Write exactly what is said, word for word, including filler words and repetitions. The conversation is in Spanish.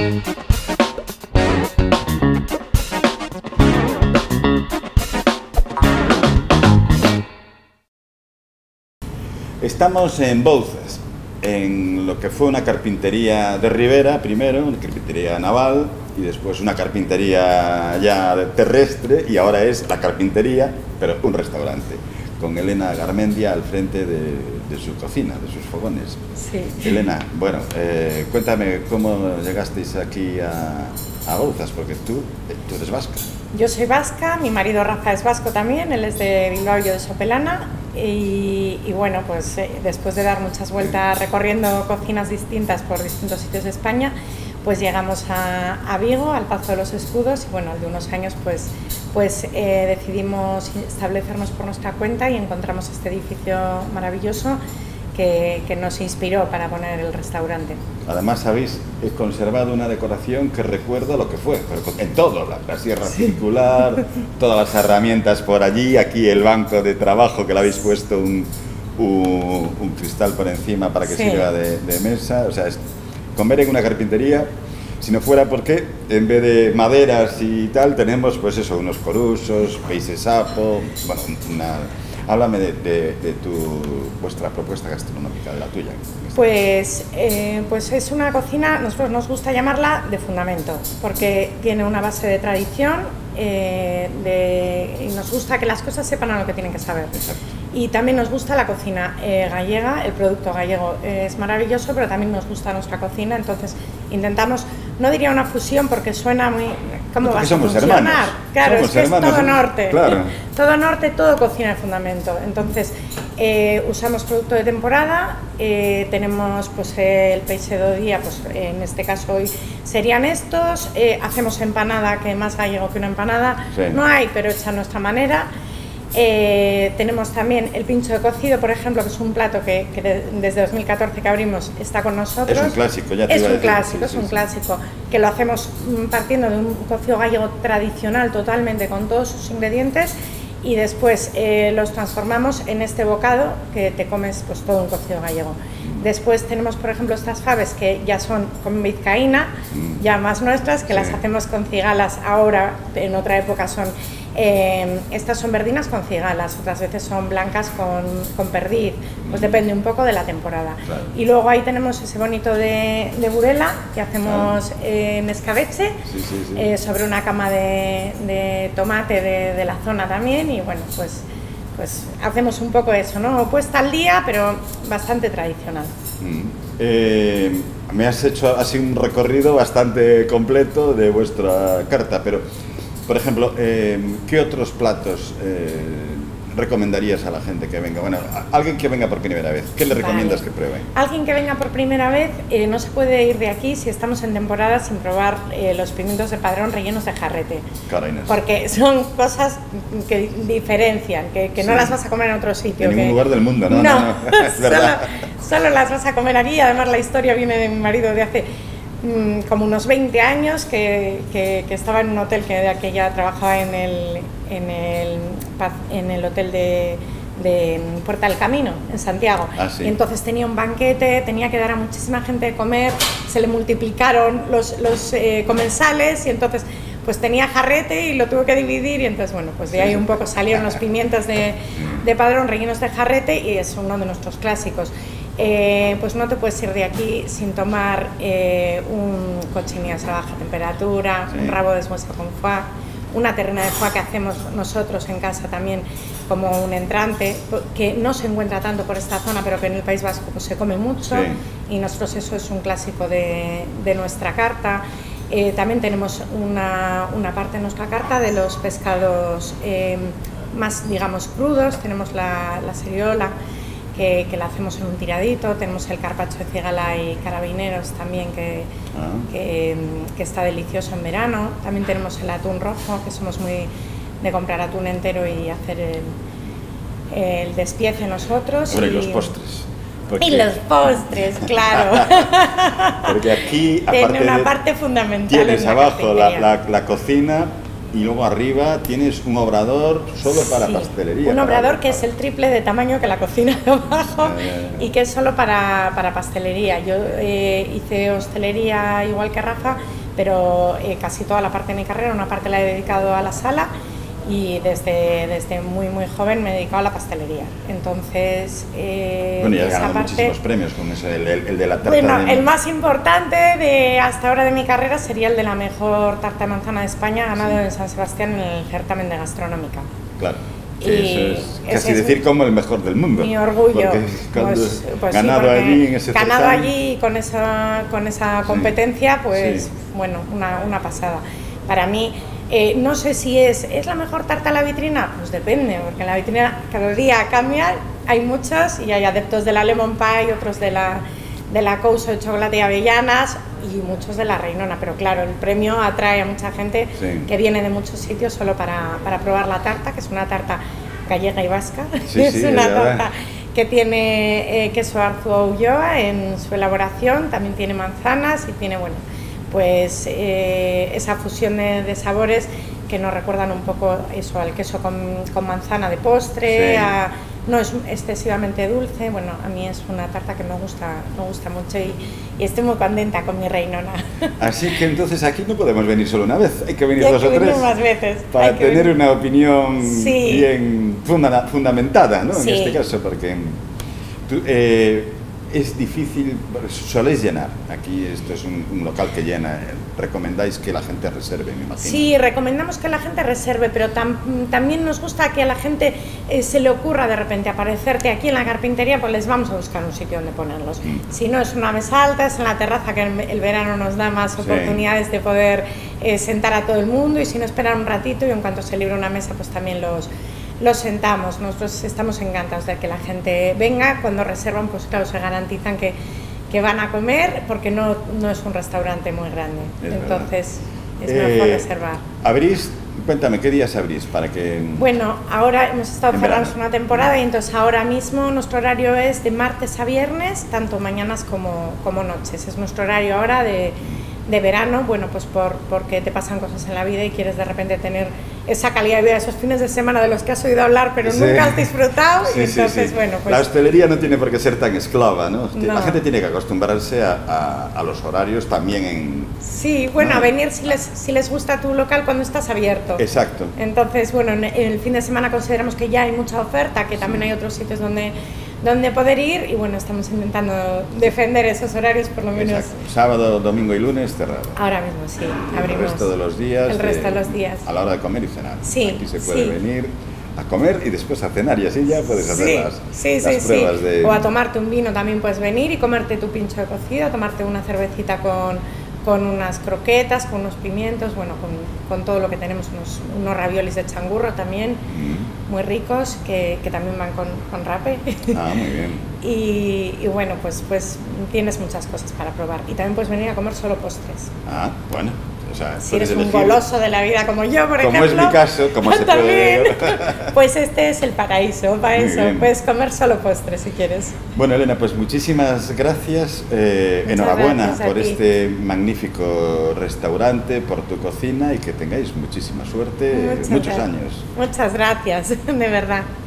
Estamos en Bouzas, en lo que fue una carpintería de ribera primero, una carpintería naval y después una carpintería ya terrestre, y ahora es la carpintería, pero un restaurante, con Elena Garmendia al frente de, de su cocina, de sus fogones. Sí. Elena, bueno, eh, cuéntame cómo llegasteis aquí a, a Bouzas, porque tú, tú eres vasca. Yo soy vasca, mi marido Rafa es vasco también, él es de Bilbao y yo de Sopelana. Y, y bueno, pues eh, después de dar muchas vueltas recorriendo cocinas distintas por distintos sitios de España, pues llegamos a, a Vigo, al Pazo de los Escudos, y bueno, al de unos años pues, pues eh, decidimos establecernos por nuestra cuenta y encontramos este edificio maravilloso que, que nos inspiró para poner el restaurante. Además habéis conservado una decoración que recuerda lo que fue, pero en todo, la, la sierra sí. circular, todas las herramientas por allí, aquí el banco de trabajo que le habéis puesto un, un, un cristal por encima para que sí. sirva de, de mesa, o sea, es comer en una carpintería, si no fuera porque en vez de maderas y tal, tenemos pues eso, unos corusos, peixe sapo, bueno, una... Háblame de, de, de tu, vuestra propuesta gastronómica, de la tuya. Pues, eh, pues es una cocina, nosotros nos gusta llamarla de fundamento, porque tiene una base de tradición eh, de, y nos gusta que las cosas sepan a lo que tienen que saber. Exacto. Y también nos gusta la cocina eh, gallega, el producto gallego es maravilloso, pero también nos gusta nuestra cocina, entonces intentamos, no diría una fusión porque suena muy... ¿Cómo porque vas somos a funcionar? Hermanos. Claro, somos es que hermanos, es todo norte, claro. todo norte, todo cocina de fundamento. Entonces eh, usamos producto de temporada, eh, tenemos pues el peixe do día, pues en este caso hoy serían estos, eh, hacemos empanada, que más gallego que una empanada, sí. no hay, pero hecha a nuestra manera. Eh, tenemos también el pincho de cocido, por ejemplo, que es un plato que, que de, desde dos mil catorce que abrimos está con nosotros. Es un clásico, ya te Es iba a un decir. clásico, sí, es sí, un sí. clásico, que lo hacemos partiendo de un cocido gallego tradicional totalmente con todos sus ingredientes, y después eh, los transformamos en este bocado que te comes pues todo un cocido gallego. Después tenemos, por ejemplo, estas faves que ya son con vizcaína, mm. ya más nuestras, que sí. las hacemos con cigalas ahora, en otra época son... Eh, estas son verdinas con cigalas, otras veces son blancas con, con perdiz, pues depende un poco de la temporada. Claro. Y luego ahí tenemos ese bonito de, de burela que hacemos claro. eh, en escabeche, sí, sí, sí. Eh, sobre una cama de, de tomate de, de la zona también, y bueno, pues, pues hacemos un poco eso, ¿no? Puesta al día, pero bastante tradicional. Mm. Eh, me has hecho así un recorrido bastante completo de vuestra carta, pero... Por ejemplo, eh, ¿qué otros platos eh, recomendarías a la gente que venga? Bueno, a alguien que venga por primera vez, ¿qué le recomiendas vale. que pruebe? Alguien que venga por primera vez eh, no se puede ir de aquí si estamos en temporada sin probar eh, los pimientos de Padrón rellenos de jarrete. Carainas. Porque son cosas que diferencian, que, que sí. no las vas a comer en otro sitio. En ningún que... lugar del mundo, ¿no? No, no, no. Es solo, verdad. solo las vas a comer aquí. Además la historia viene de mi marido de hace... como unos veinte años que, que, que estaba en un hotel que de aquella trabajaba en el, en el, en el hotel de, de Puerta del Camino, en Santiago. Ah, sí. Y entonces tenía un banquete, tenía que dar a muchísima gente de comer, se le multiplicaron los, los eh, comensales y entonces pues tenía jarrete y lo tuvo que dividir, y entonces bueno, pues de ahí un poco salieron los pimientos de, de Padrón rellenos de jarrete, y es uno de nuestros clásicos. Eh, pues no te puedes ir de aquí sin tomar eh, un cochinillas a baja temperatura, sí. un rabo de hueso con foie, una terrena de foie que hacemos nosotros en casa también como un entrante, que no se encuentra tanto por esta zona, pero que en el País Vasco pues, se come mucho, sí. y nosotros eso es un clásico de, de nuestra carta. Eh, también tenemos una, una parte de nuestra carta de los pescados eh, más, digamos, crudos. Tenemos la, la seriola, que, que la hacemos en un tiradito, tenemos el carpaccio de cigala y carabineros también, que, ah. que, que está delicioso en verano. También tenemos el atún rojo, que somos muy de comprar atún entero y hacer el, el despiece nosotros. Hombre, y los postres. Porque... Y los postres, claro. Porque aquí, tiene aparte una de, parte fundamental. tienes en la abajo la, la, la, la cocina, y luego arriba tienes un obrador solo para sí, pastelería. Un para obrador para... que es el triple de tamaño que la cocina de abajo ya, ya, ya. y que es solo para, para pastelería. Yo eh, hice hostelería igual que Rafa, pero eh, casi toda la parte de mi carrera, una parte la he dedicado a la sala y desde, desde muy muy joven me he dedicado a la pastelería. Entonces, eh, bueno, y has esa ganado parte, muchísimos premios con eso, el, el, el de la tarta bueno, de... el más importante de hasta ahora de mi carrera sería el de la mejor tarta de manzana de España, ganado sí. en San Sebastián en el certamen de gastronómica. Claro. Y Que eso es casi es decir mi, como el mejor del mundo. Mi orgullo. Pues, pues, ganado sí, allí en ese ganado certamen. allí con esa, con esa competencia, sí. pues sí. bueno, una, una pasada. Para mí, eh, no sé si es, ¿es la mejor tarta a la vitrina? Pues depende, porque en la vitrina cada día cambia, hay muchas y hay adeptos de la lemon pie, otros de la, de la couso de chocolate y avellanas y muchos de la reinona, pero claro, el premio atrae a mucha gente sí. que viene de muchos sitios solo para, para probar la tarta, que es una tarta gallega y vasca, sí, es sí, una ya tarta va. que tiene eh, queso Arzuo Ulloa en su elaboración, también tiene manzanas y tiene, bueno, pues eh, esa fusión de, de sabores que nos recuerdan un poco eso, al queso con, con manzana de postre, sí. a, no es excesivamente dulce, bueno, a mí es una tarta que me gusta, me gusta mucho y, y estoy muy contenta con mi reinona. Así que entonces aquí no podemos venir solo una vez, hay que venir hay dos que o tres más veces. para tener venir. una opinión sí. bien funda fundamentada, ¿no? Sí. En este caso, porque tú, eh, es difícil, soléis llenar, aquí esto es un, un local que llena, recomendáis que la gente reserve, me imagino. Sí, recomendamos que la gente reserve, pero tam, también nos gusta que a la gente eh, se le ocurra de repente aparecerte aquí en la carpintería, pues les vamos a buscar un sitio donde ponerlos. Mm. Si no es una mesa alta, es en la terraza, que el, el verano nos da más oportunidades sí. de poder eh, sentar a todo el mundo, y si no, esperar un ratito y en cuanto se libre una mesa, pues también los... los sentamos. Nosotros estamos encantados de que la gente venga. Cuando reservan, pues claro, se garantizan que, que van a comer, porque no, no es un restaurante muy grande, es entonces verdad. Es mejor eh, reservar. ¿Abrís? Cuéntame, ¿qué días abrís? Para que... Bueno, ahora hemos estado cerrados una temporada y entonces ahora mismo nuestro horario es de martes a viernes, tanto mañanas como, como noches. Es nuestro horario ahora de, de verano, bueno, pues por, porque te pasan cosas en la vida y quieres de repente tener esa calidad de vida, esos fines de semana de los que has oído hablar pero sí. nunca has disfrutado, sí, y entonces, sí, sí. bueno, pues... La hostelería no tiene por qué ser tan esclava, ¿no? no. La gente tiene que acostumbrarse a, a, a los horarios también en... Sí, bueno, ¿no? a venir si les, si les gusta tu local cuando estás abierto. Exacto. Entonces, bueno, en, en el fin de semana consideramos que ya hay mucha oferta, que también sí. hay otros sitios donde... donde poder ir, y bueno, estamos intentando defender esos horarios por lo menos. Exacto. Sábado, domingo y lunes cerrado. Ahora mismo sí, y abrimos. El resto de los días. El resto de, de los días. A la hora de comer y cenar. Sí. Aquí se puede sí. venir a comer y después a cenar, y así ya puedes hacer sí. las, sí, las sí, pruebas sí. de... O a tomarte un vino también puedes venir y comerte tu pincho de cocido, tomarte una cervecita con, con unas croquetas, con unos pimientos, bueno, con, con todo lo que tenemos, unos, unos raviolis de changurro también, mm. muy ricos, que, que también van con, con rape. Ah, muy bien. Y, y bueno, pues, pues tienes muchas cosas para probar. Y también puedes venir a comer solo postres. Ah, bueno. O sea, si eres elegir. un goloso de la vida como yo, por como ejemplo. Como es mi caso, como se puede ver. Pues este es el paraíso, para muy eso. Bien. Puedes comer solo postres si quieres. Bueno, Elena, pues muchísimas gracias. Eh, enhorabuena gracias por este magnífico restaurante, por tu cocina, y que tengáis muchísima suerte, Muchas muchos gracias. años. Muchas gracias, de verdad.